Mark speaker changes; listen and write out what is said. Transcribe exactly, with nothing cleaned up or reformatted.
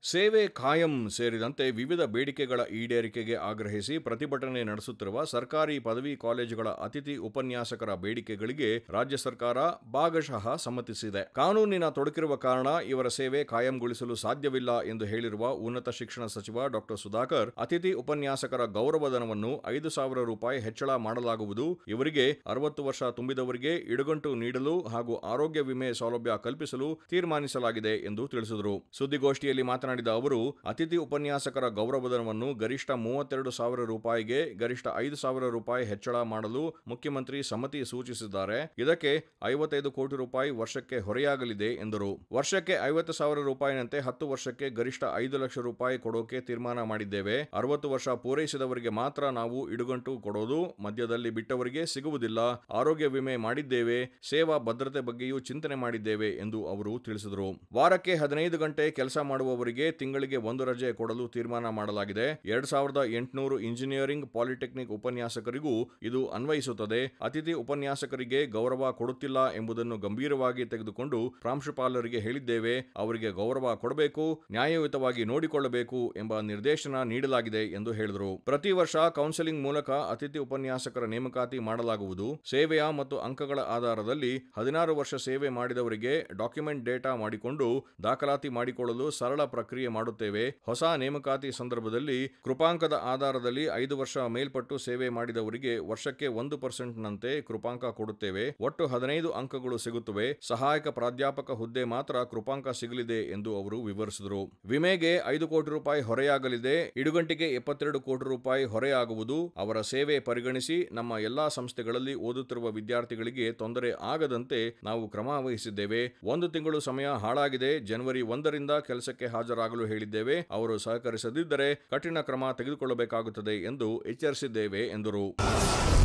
Speaker 1: ಸೇವೆ ಕಾಯಂ ಸೇರಿದಂತೆ ವಿವಿಧ ಬೇಡಿಕೆಗಳ ಈಡೇರಿಕೆಗೆ ಆಗ್ರಹಿಸಿ ಪ್ರತಿಭಟನೆ ನಡೆಸುತ್ತಿರುವ ಸರ್ಕಾರಿ ಪದವಿ ಕಾಲೇಜುಗಳ ಅತಿಥಿ ಉಪನ್ಯಾಸಕರ ಬೇಡಿಕೆಗಳಿಗೆ ರಾಜ್ಯ ಸರ್ಕಾರ ಭಾಗಶಃ ಸಮ್ಮತಿಸಿದೆ. ಕಾನೂನಿನ ತೊಡಕಿರುವ ಕಾರಣ ಇವರ ಸೇವೆ ಕಾಯಂಗೊಳಿಸಲು ಸಾಧ್ಯವಿಲ್ಲ ಎಂದು ಹೇಳಿರುವ ಉನ್ನತ ಶಿಕ್ಷಣ ಸಚಿವ ಡಾ ಸುಧಾಕರ್, ಅತಿಥಿ ಉಪನ್ಯಾಸಕರ ಗೌರವಧನವನ್ನು ಐದು ಸಾವಿರ ರೂಪಾಯಿ ಹೆಚ್ಚಳ ಮಾಡಲಾಗುವುದು, ಇವರಿಗೆ ಅರವತ್ತು ವರ್ಷ ತುಂಬಿದವರಿಗೆ ಇಡುಗಂಟು ನೀಡಲು ಹಾಗೂ ಆರೋಗ್ಯ ವಿಮೆ ಸೌಲಭ್ಯ ಕಲ್ಪಿಸಲು ತೀರ್ಮಾನಿಸಲಾಗಿದೆ ಎಂದು ತಿಳಿಸಿದರು. ಸುದ್ದಿಗೋಷ್ಠಿಯಲ್ಲಿ ಮಾತನಾಡಿದ ಅವರು, ಅತಿಥಿ ಉಪನ್ಯಾಸಕರ ಗೌರವಧನವನ್ನು ಗರಿಷ್ಠ ಮೂವತ್ತೆರಡು ಸಾವಿರ ರೂಪಾಯಿಗೆ ಗರಿಷ್ಠ ಐದು ಸಾವಿರ ರೂಪಾಯಿ ಹೆಚ್ಚಳ ಮಾಡಲು ಮುಖ್ಯಮಂತ್ರಿ ಸಮ್ಮತಿ ಸೂಚಿಸಿದ್ದಾರೆ. ಇದಕ್ಕೆ ಐವತ್ತೈದು ಕೋಟಿ ರೂಪಾಯಿ ವರ್ಷಕ್ಕೆ ಹೊರೆಯಾಗಲಿದೆ ಎಂದರು. ವರ್ಷಕ್ಕೆ ಐವತ್ತು ಸಾವಿರ ರೂಪಾಯಿನಂತೆ ಹತ್ತು ವರ್ಷಕ್ಕೆ ಗರಿಷ್ಠ ಐದು ಲಕ್ಷ ರೂಪಾಯಿ ಕೊಡೋಕೆ ತೀರ್ಮಾನ ಮಾಡಿದ್ದೇವೆ. ಅರವತ್ತು ವರ್ಷ ಪೂರೈಸಿದವರಿಗೆ ಮಾತ್ರ ನಾವು ಇಡುಗಂಟು ಕೊಡೋದು, ಮಧ್ಯದಲ್ಲಿ ಬಿಟ್ಟವರಿಗೆ ಸಿಗುವುದಿಲ್ಲ. ಆರೋಗ್ಯ ವಿಮೆ ಮಾಡಿದ್ದೇವೆ, ಸೇವಾ ಭದ್ರತೆ ಬಗ್ಗೆಯೂ ಚಿಂತನೆ ಮಾಡಿದ್ದೇವೆ ಎಂದು ಅವರು ತಿಳಿಸಿದರು. ವಾರಕ್ಕೆ ಹದಿನೈದು ಗಂಟೆ ಕೆಲಸ ಮಾಡುವವರಿಗೆ ತಿಂಗಳಿಗೆ ಒಂದು ರಜೆ ಕೊಡಲು ತೀರ್ಮಾನ ಮಾಡಲಾಗಿದೆ. ಎರಡ್ ಸಾವಿರದ ಎಂಟುನೂರು ಇಂಜಿನಿಯರಿಂಗ್ ಪಾಲಿಟೆಕ್ನಿಕ್ ಉಪನ್ಯಾಸಕರಿಗೂ ಇದು ಅನ್ವಯಿಸುತ್ತದೆ. ಅತಿಥಿ ಉಪನ್ಯಾಸಕರಿಗೆ ಗೌರವ ಕೊಡುತ್ತಿಲ್ಲ ಎಂಬುದನ್ನು ಗಂಭೀರವಾಗಿ ತೆಗೆದುಕೊಂಡು ಪ್ರಾಂಶುಪಾಲರಿಗೆ ಹೇಳಿದ್ದೇವೆ. ಅವರಿಗೆ ಗೌರವ ಕೊಡಬೇಕು, ನ್ಯಾಯಯುತವಾಗಿ ನೋಡಿಕೊಳ್ಳಬೇಕು ಎಂಬ ನಿರ್ದೇಶನ ನೀಡಲಾಗಿದೆ ಎಂದು ಹೇಳಿದರು. ಪ್ರತಿ ವರ್ಷ ಕೌನ್ಸೆಲಿಂಗ್ ಮೂಲಕ ಅತಿಥಿ ಉಪನ್ಯಾಸಕರ ನೇಮಕಾತಿ ಮಾಡಲಾಗುವುದು. ಸೇವೆಯ ಮತ್ತು ಅಂಕಗಳ ಆಧಾರದಲ್ಲಿ ಹದಿನಾರು ವರ್ಷ ಸೇವೆ ಮಾಡಿದವರಿಗೆ ಡಾಕ್ಯುಮೆಂಟ್ ಡೇಟಾ ಮಾಡಿಕೊಂಡು ದಾಖಲಾತಿ ಮಾಡಿಕೊಳ್ಳಲು ಸರಳ ಪ್ರಕ್ರಿಯೆ ಮಾಡುತ್ತೇವೆ. ಹೊಸ ನೇಮಕಾತಿ ಸಂದರ್ಭದಲ್ಲಿ ಕೃಪಾಂಕದ ಆಧಾರದಲ್ಲಿ ಐದು ವರ್ಷ ಮೇಲ್ಪಟ್ಟು ಸೇವೆ ಮಾಡಿದವರಿಗೆ ವರ್ಷಕ್ಕೆ ಒಂದು ಪರ್ಸೆಂಟ್ ನಂತೆ ಕೃಪಾಂಕ ಕೊಡುತ್ತೇವೆ. ಒಟ್ಟು ಹದಿನೈದು ಅಂಕಗಳು ಸಿಗುತ್ತವೆ. ಸಹಾಯಕ ಪ್ರಾಧ್ಯಾಪಕ ಹುದ್ದೆ ಮಾತ್ರ ಕೃಪಾಂಕ ಸಿಗಲಿದೆ ಎಂದು ಅವರು ವಿವರಿಸಿದರು. ವಿಮೆಗೆ ಐದು ಕೋಟಿ ರೂಪಾಯಿ ಹೊರೆಯಾಗಲಿದೆ. ಇಡುಗಂಟಿಗೆ ಎಪ್ಪತ್ತೆರಡು ಕೋಟಿ ರೂಪಾಯಿ ಹೊರೆಯಾಗುವುದು. ಅವರ ಸೇವೆ ಪರಿಗಣಿಸಿ ನಮ್ಮ ಎಲ್ಲಾ ಸಂಸ್ಥೆಗಳಲ್ಲಿ ಓದುತ್ತಿರುವ ವಿದ್ಯಾರ್ಥಿಗಳಿಗೆ ತೊಂದರೆ ಆಗದಂತೆ ನಾವು ಕ್ರಮ ವಹಿಸಿದ್ದೇವೆ. ಒಂದು ತಿಂಗಳು ಸಮಯ ಹಾಳಾಗಿದೆ. ಜನವರಿ ಒಂದರಿಂದ ಕೆಲಸಕ್ಕೆ ಹಾಜರಾಗಲು ಹೇಳಿದ್ದೇವೆ. ಅವರು ಸಹಕರಿಸದಿದ್ದರೆ ಕಠಿಣ ಕ್ರಮ ತೆಗೆದುಕೊಳ್ಳಬೇಕಾಗುತ್ತದೆ ಎಂದು ಎಚ್ಚರಿಸಿದ್ದೇವೆ ಎಂದರು.